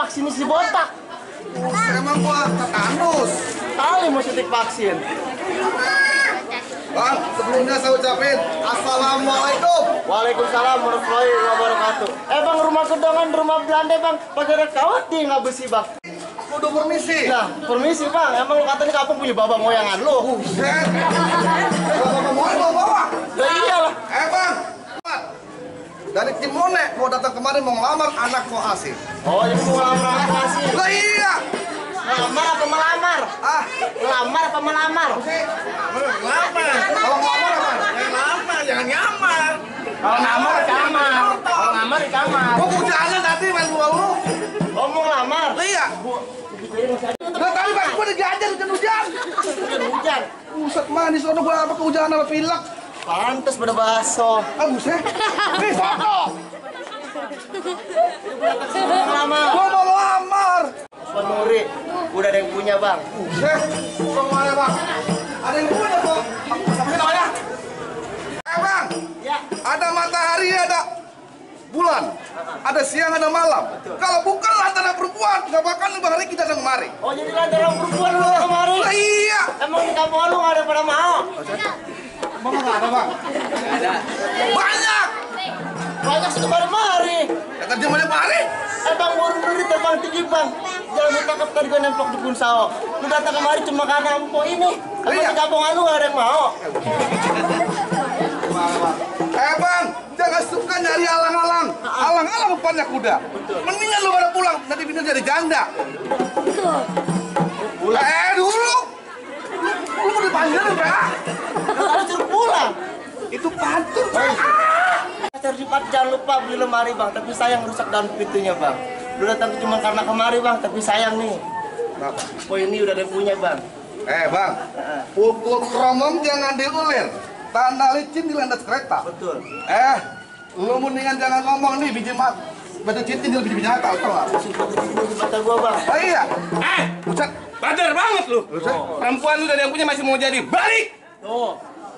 vaksin si botak. Emang gua tetanus. Kali mau suntik vaksin. Bang, sebelumnya saya ucapin Assalamualaikum. Waalaikumsalam warahmatullahi wabarakatuh. Bang, rumah gedongan, rumah Belanda bang, pada kawat di nggak besi bang. Kudu permisi. Nah, permisi bang, emang lu katanya kampung punya bapak moyangan lu? Buset. Bapak mau bawa. Ya iyalah. Bang. Dari Cimone mau datang kemarin mau ngelamar anak Koasi. Oh, jadi mau ngelamar anak Koasi. Lah iya. Ngelamar apa melamar? Ngelamar apa melamar? Ngelamar. Kalau ngelamar apa? Ngelamar, jangan nyamar. Kalau ngelamar di kamar. Kalau ngelamar di kamar. Gua hujanan tadi main bola lu. Oh, mau ngelamar? Iya. Nah, tadi Bang gua digajar hujan-hujan. Hujan. Buset manis sono gua apa kehujanan apa pilek. Pantes pada baso. Buset. Nih soto. Ngelamar. Gua mau lamar. Penuri, udah ada yang punya bang. Buset. Bang mana Bang? Ada yang punya kok. Apa namanya? Bang. Ya. Ada matahari, ada bulan, ada siang, ada malam. Kalau bukan lantaran perempuan, nggak bakal Bang Riki datang kemari. Oh, jadi lantaran perempuan lu kemari? Lah iya. Emang di kampung lu nggak ada pada mau? Bang nggak ada Bang. Banyak. Banyak sih kemarin mari. Kata dia mana kemari? Bang, burung-burung terbang tinggi bang. Jangan ditangkap tadi gue nemplok di Punsao. Lu datang kemari cuma karena empuk ini. Emang di kampung lu nggak ada yang mau? Bang, jangan suka nyari alang-alang. Alang-alang umpannya kuda. Mendingan lu pada pulang, nanti bisa jadi janda. Pulang. Dulu. Lu mau dipanggil udah. Kalau suruh pulang. Itu pantun. Cerdipat jangan lupa beli lemari bang, tapi sayang rusak daun pintunya bang. Lu datang cuma karena kemari bang, tapi sayang nih. Kenapa? Oh ini udah ada yang punya bang. Bang, pukul kromong jangan diulir. Tanah licin di landas kereta. Betul. Lu mendingan jangan ngomong nih biji mat. Batu cincin di biji nyata, tau gak? Baca gua bang. Oh iya. Buset, badar banget lu. Perempuan lu dan yang punya masih mau jadi. Balik! Tuh.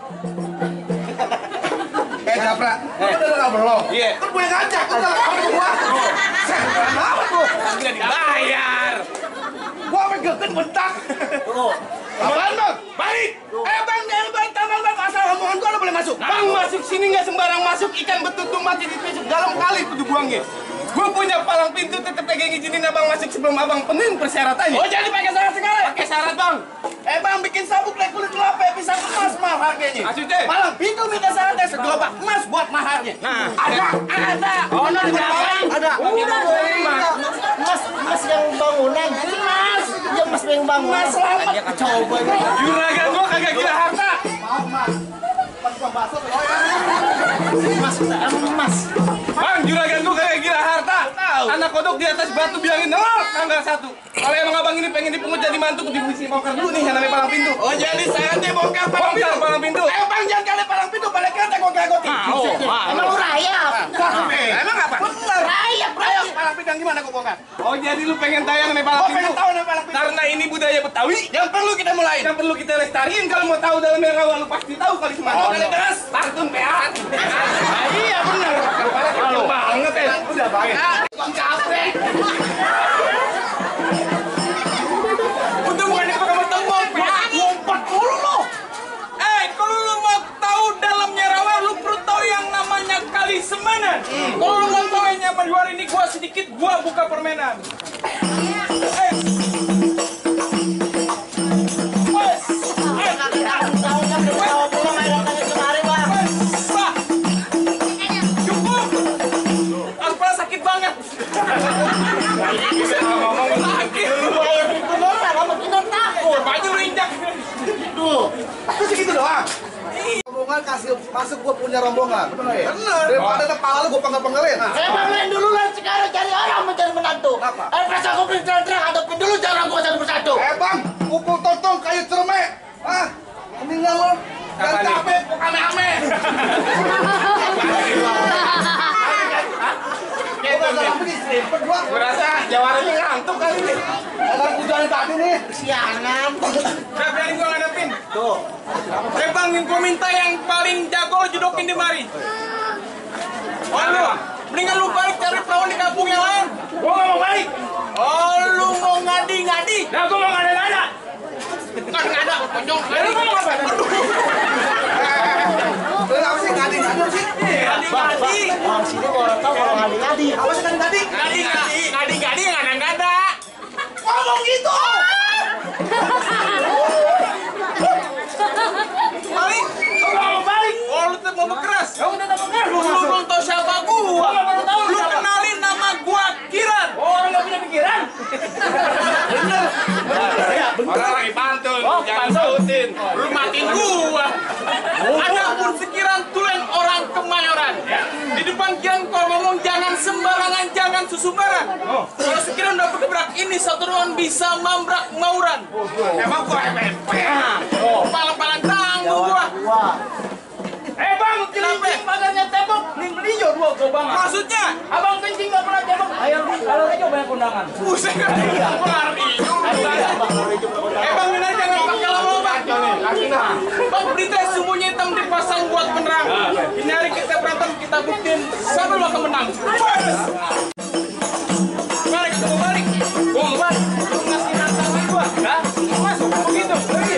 Japra, lu udah belum? Iya. Kan gue ngajak, lu jalan kamu gua. Kenapa lu? Tidak dibayar. Gua megeken bentak. Tuh. Apaan bang? Balik! Bang, jangan bantah bang. Asal omongan gua lu boleh masuk. Bang masuk sini nggak sembarang masuk, ikan betutu mati ditusuk dalam kali kudu buangnya. Gue punya palang pintu, tetep pegang izinin abang masuk sebelum abang penuhin persyaratannya. Oh jadi pakai syarat segala? Pakai syarat bang. Bang bikin sabuk dari kulit kelapa bisa emas mahal harganya. Maksudnya? Palang pintu minta syaratnya segerobak emas buat maharnya. Nah, ada. Oh, ada. Ada. Udah. Mas yang bangunan. Mas. Ya mas yang bangunan. Mas selamat. Coba ini. Juragan gua kagak gila harta. Mas. Bang, juragan gua kagak gila harta. Anak kodok di atas batu bilangin nelor tanggal 1. Kalau emang abang ini pengen dipungut jadi mantu, divisi bongkar dulu nih yang namanya palang pintu. Oh jadi syaratnya bongkar palang pintu. Bang jangan kali palang pintu balik kereta gua gagotin. Emang lu rayap. Emang apa? Bener. Rayap. Palang pintu gimana gua bongkar? Oh jadi lu pengen tayang nih palang pintu? Pengen tahu nih palang pintu. Karena ini budaya Betawi Yang perlu kita mulai. yang perlu kita lestariin. Kalau mau tahu dalamnya rawa lu pasti tahu kali semata. Oh, kali deras. Partun PA. Iya bener. Kalau banget ya. Udah banget. Bang capek. Udah bukannya pakai motor Ngumpet mulu lu. Kalau lu mau tahu dalamnya rawa, lu perlu tahu yang namanya kali semanan. Kalau lu mau tahu yang nyaman luar ini, gua sedikit, gua buka permainan. Aspal sakit banget. Bisa ngomong sakit. Baju rinjak. Tuh. Itu segitu doang. Rombongan kasih masuk gua punya rombongan. Bener ya? Bener. Daripada kepala lu gua penggal-penggalin. Saya banglain dulu lah sekarang cari orang mencari menantu. Kenapa? Pas aku beli terang-terang hadapin dulu cara gua satu persatu. Bang, pukul totong kayu cermek. Mendingan lu jangan capek, ame-ame. Gua rasa jawarannya ngantuk kali ini. Ada hujan tadi nih. Siangan. Udah berani gua ngadepin. Tuh. Bang, gua minta yang paling jago jodokin di mari. Waduh, mendingan lu balik cari perawan di kampung yang lain. Gua nggak mau balik. Monyong, aduh, kamu apa? Kenapa sih ngadi-ngadi sih? Ngadi-ngadi. Orang sini orang tahu kalau ngadi-ngadi. Apa sih ngadi-ngadi? Ngadi-ngadi ngada-ngada. Ngomong gitu. Balik. Kamu balik. Oh, lu tetap mau keras. Kamu tetap mau keras. Lu belum tahu siapa gua. Lu kenalin nama gua Kiran. Oh, orang nggak punya pikiran. Orang lagi pantun, jangan sautin. Lu matiin gua. Ada pun sekiran tulen orang Kemayoran. Di depan Kiran kalau ngomong jangan sembarangan, jangan susumbaran. Kalau sekiran udah bergebrak ini satu ruangan bisa mambrak mauran. Emang gua MMP. Palang-palang tanggung gua. Bang, kenapa? Badannya tembok, lijo dua kau bang. Maksudnya? Abang kencing nggak pernah tembok. Ayo, kalau aja banyak undangan. Buset, lari. Bang, ini jangan pakai lama bang. Bang, berita semuanya hitam dipasang buat penerang. Ini hari kita berantem, kita buktiin sampai lo menang. Balik, kita mau balik. Gua mau balik. Lu ngasih nantang gua. Hah? Masuk, begitu.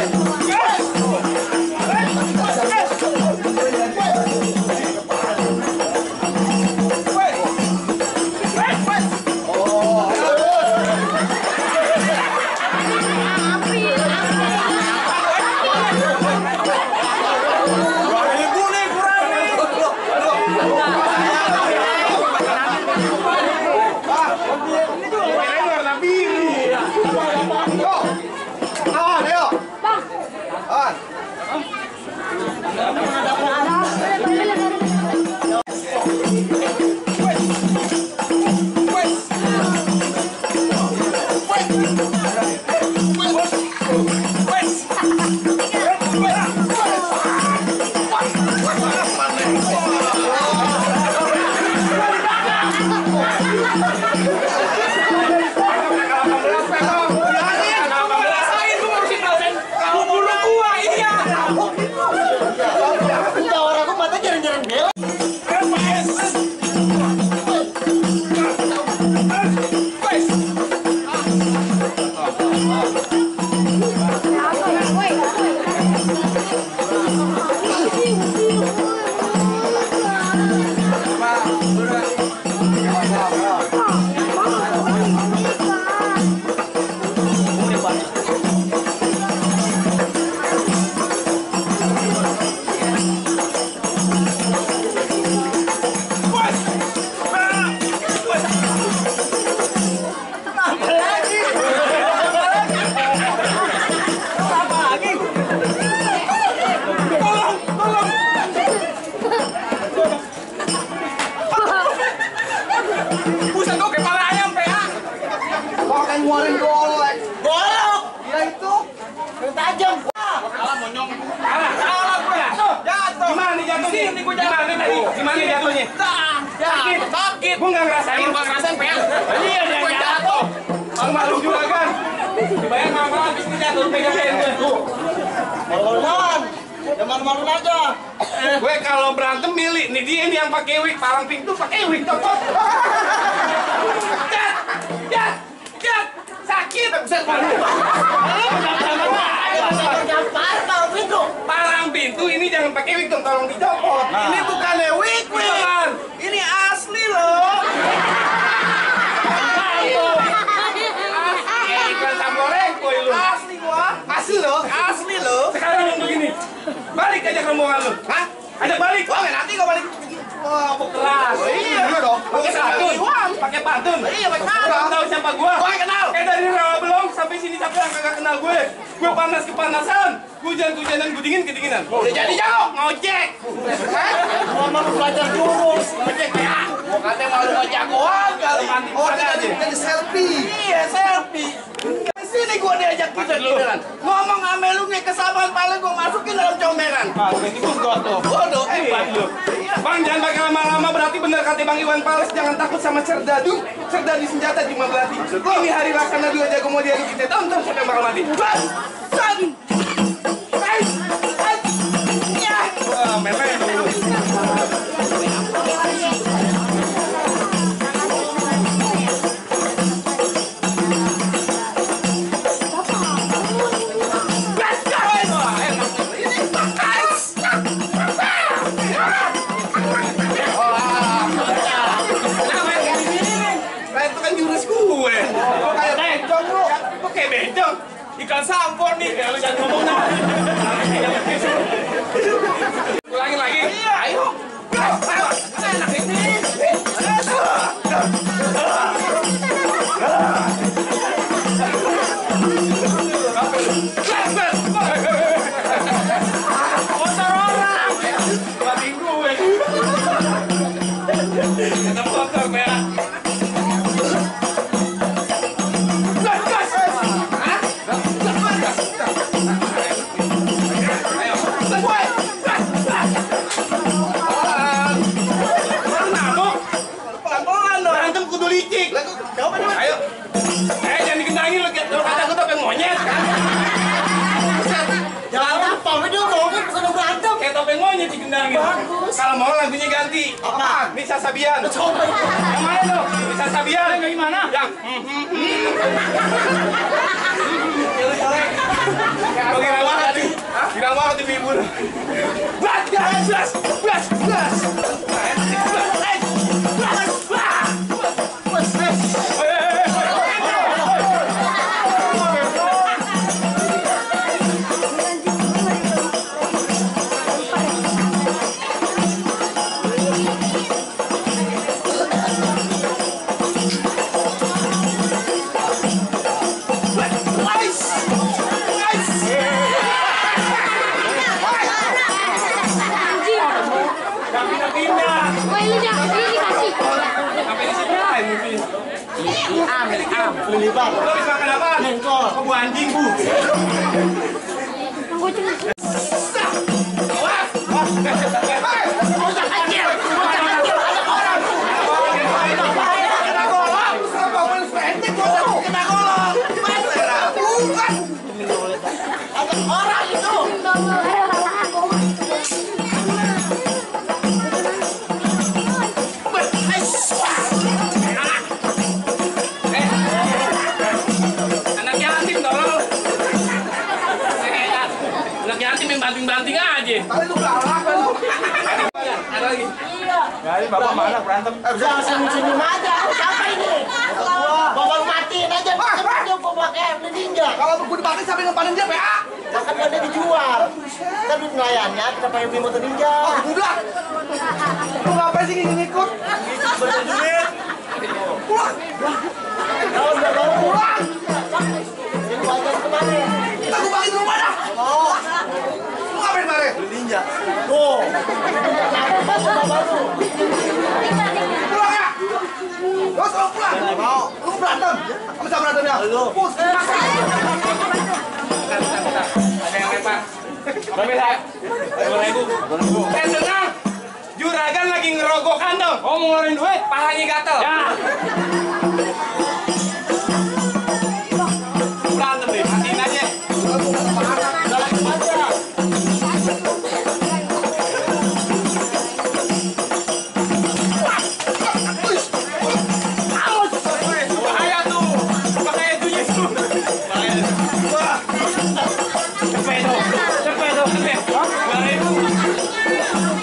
Ngeluarin golek. Golok. Ya itu. Yang tajam. Kalah monyong. Kalah gue ya. Jatuh. Gimana nih jatuhnya? Sini gue jatuh. Gimana jatuhnya? Sakit. Sakit. Gue nggak ngerasain. Gue ngerasain peang. Iya dia jatuh. Malu juga kan. Dibayar malam-malam habis ini jatuh. Pegang-pegang gue. Tuh. Malu-maluan. Ya malu-maluan aja. Gue kalau berantem milih. Nih dia ini yang pakai wig. Palang pintu pakai wig. Cocok. Jat. Jat. Jat. Sakit. Buset malu. Palang pintu ini jangan pakai wig dong, tolong dicopot. Ini bukannya wig. Ini asli loh. Ikan samboreng koi lu. Asli gua. Asli loh. Asli loh. Sekarang lu begini. Balik aja ke rombongan lu. Hah? Ajak balik. Wah, nanti gua balik. Wah, Keras. iya dong. Pakai pantun. Pakai pantun. Iya, pakai pantun. Orang tahu siapa gua? Gua kenal. Dari Rawabelong sampai sini siapa yang kagak kenal gue? Gue panas kepanasan, hujan-hujanan, gue dingin kedinginan. Udah jadi jago. Ngojek. Gua mau belajar jurus. Ngojek ya. Gua katanya malu ngojek gua kali. Oh, jadi selfie. Iya, selfie. Di sini gua diajak kita giliran. Ngomong ame lu nih kesabaran paling gua masukin dalam comberan. Ah, itu goto. Bodoh, Lu. Bang, jangan pakai lama-lama, berarti bener kata Bang Iwan Fals, jangan takut sama Serdadu. Serdadu senjata cuma belati. Ini hari laksana dua jago mau diadu kita tonton siapa yang bakal mati. Bas! San! Ya! Wah, memang dulu. Let's go! kayak bencong. Ikan sampor nih, kayak lu jangan ngomong dah. Ulangin lagi. Iya, ayo. Ayo, enak ini. Motor orang. Batin gue. Kata motor merah. Ayo, jangan dikendangin lu kata gue topeng monyet. Jangan apa, udah ngomongin sudah berantem. Kayak topeng monyet dikendangin. Bagus. Kalau mau lagunya ganti. Apa? Nisa Sabian. Coba itu. Yang mana tuh? Nisa Sabian. Yang gimana? Yang. Kalau kira banget nih. Kira banget nih ibu. Blas, blas, blas, blas, blas. Beli bang. Lo habis makan apa? Lengkol. Kok bu anjing bu? Orang itu. Banting-banting aja. Tadi lu galak kan lu. Ada lagi. Iya. Jadi bapak mana berantem? Jangan senyum-senyum aja. Siapa ini? Bapak matiin aja. Cukup pakai beli ninja. Kalau gue dipakai siapa yang panen dia PA? Bahkan ada dijual. Kita duit nelayannya, kita pakai beli motor ninja. Oh, udah. Lu ngapain sih ngikut? Berduit. Pulang. Kalau udah baru Pulang. ini aja kemarin. Kita gue bagi dulu mana? Oh, Lu ngapain kemarin? beli ninja. Tuh. Pas udah baru. Pulang ya. Terus lu pulang. Mau. Lu berantem. Kamu siapa berantemnya? Lu. Pus. Ada yang lempar. Berapa ya? 2.000. Tenang. Juragan lagi ngerogok kantong. Oh mau ngeluarin duit? Pahanya gatel. Ya. Berantem deh. Matiin aja. Bahaya tuh. Bahaya tuh Yesus. Wah. Cepet dong. Cepet dong. Cepet. 2.000.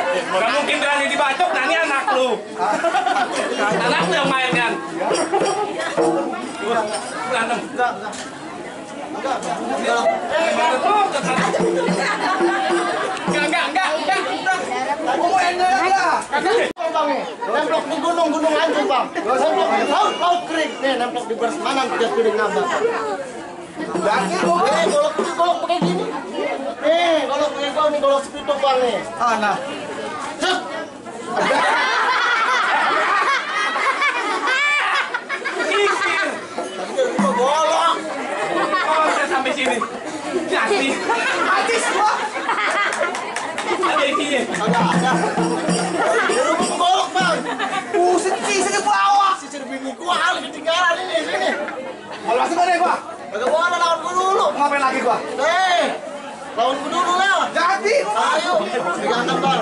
Gak mungkin berani dibacok, nah ini anak lu. Anak lu yang main kan? Berantem. Enggak. Mau enggak ya? Bang, nemplok di gunung anjing bang. Nemplok di laut kering. Nih nemplok di beras manang tiga piring nambah. Golok pakai gini. Nih golok pakai gua nih golok sepituk bang nih. Nah. Cep. Sisir. Golok. Oh, saya sampai sini. Jadi. Atis gua. Ada isinya. Ada. Golok bang. Buset sisir ke bawah. Sisir bini gua hal ketinggalan ini sini. Kalau masih mana gua? Kagak boleh lawan gua dulu. Ngapain lagi gua? Lawan gua dulu lah. Jadi. Ayo, pegangkan bang.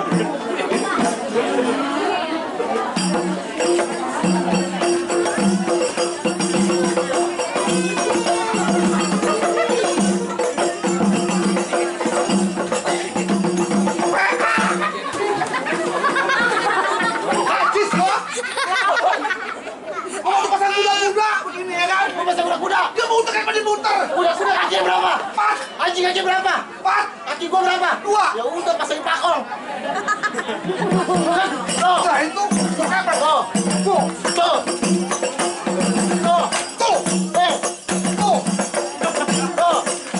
Atis gua. Mau pasang kuda-kuda begini ya kan? Mau pasang kuda-kuda? Dia muter kayak muter. Kuda-kuda kaki berapa? 4. Anjing aja berapa? 4. Kaki gua berapa? 2. Ya udah pasangin pakol. Tuh, Nah itu. Apa? tuh, Tuh. tuh, tuh, Tuh. eh, Tuh. tuh.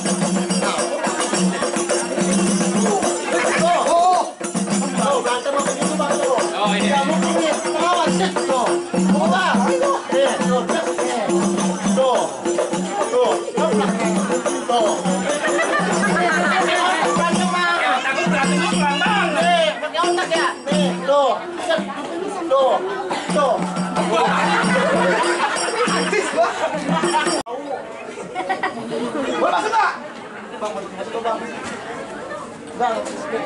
Oh. Tuh, berantem sama gitu bang tuh. Oh, ini. Ya mungkin nih, lawan sih tuh. Buka. Tuh, tuh, tuh, tuh. Berantem bang. Ya, takut berantem lu pelan bang. Nih, pakai otak ya. Nih, tuh, tuh, tuh. Atis gua. Gua masuk enggak? Bang,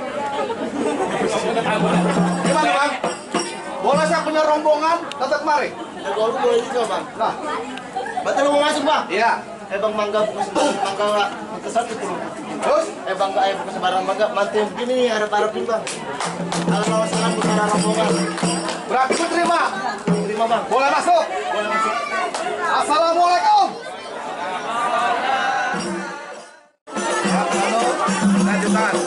Gimana bang? Boleh saya punya rombongan datang kemari? ya gua boleh juga bang. Nah, Berarti lu mau masuk bang? iya. Bang mangga mangga ke satu tuh. Terus? Bang bukan sebarang mangga mantu begini nih harap-harapin bang. Kalau salam besar rombongan. Berarti ku terima. Terima bang. Boleh masuk? Boleh masuk. Assalamualaikum. Lanjut tangan.